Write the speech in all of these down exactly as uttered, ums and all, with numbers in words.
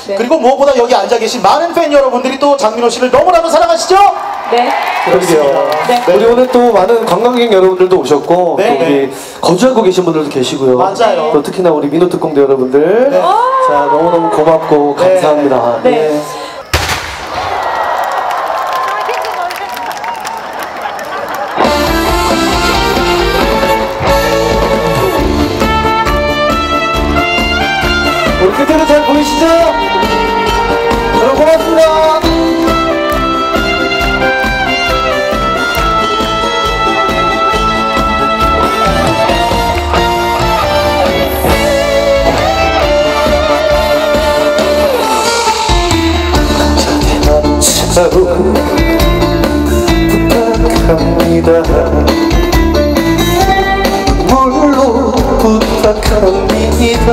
네. 그리고 무엇보다 여기 앉아 계신 많은 팬 여러분들이 또 장민호 씨를 너무나도 사랑하시죠? 네. 그러게요. 네. 우리 오늘 또 많은 관광객 여러분들도 오셨고 네. 또 우리 거주하고 계신 분들도 계시고요. 맞아요. 또 특히나 우리 민호 특공대 여러분들 네. 자 너무너무 고맙고 네. 감사합니다. 네. 네. 우리 그대로 잘 보이시죠? 여러분 고맙습니다. 부탁합니다. 물로 부탁합니다.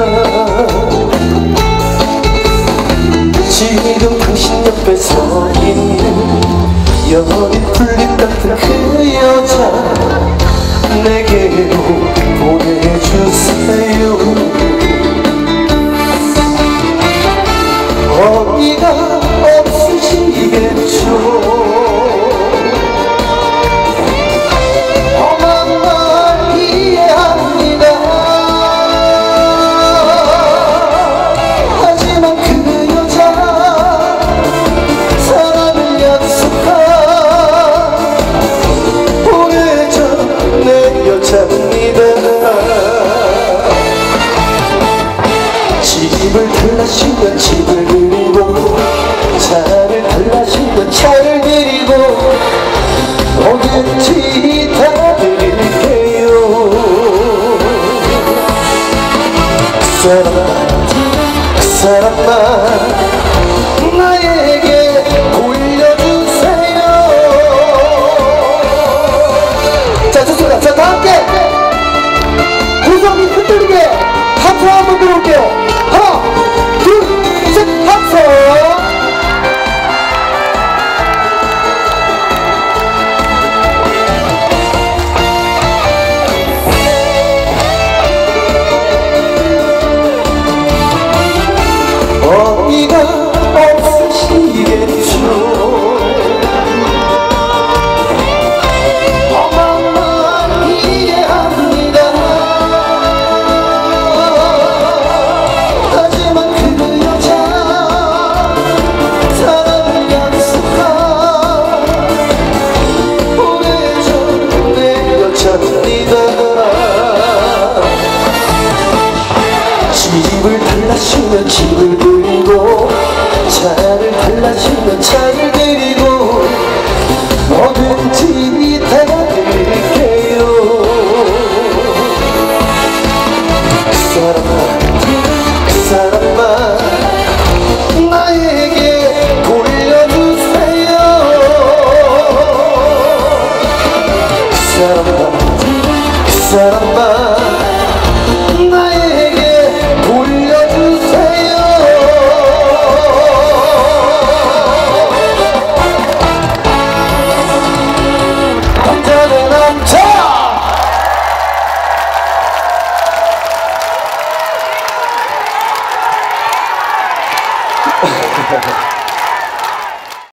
지금 당신 옆에 서 있는 연인 풀립 같은 그 여자 내게로 보내주세요. 어디가 없으시겠죠. 집을 달라시면 집을 드리고 차를 달라시면 차를 드리고 뭐든지 다 드릴게요. 그 사람만 그 사람만 나에게 돌려주세요. 자 좋습니다. 자 다 함께 구성이 흔들리게 하트 한번 들어올게요. 하나, 둘, 셋, 합성! 어이가 없으시겠죠. 집을 달라시면 집을 드리고 차를 달라시면 차를 드리고 뭐든지 다 드릴게요. 그 사람만 그 사람만 나에게 돌려주세요. 그 사람만 그 사람만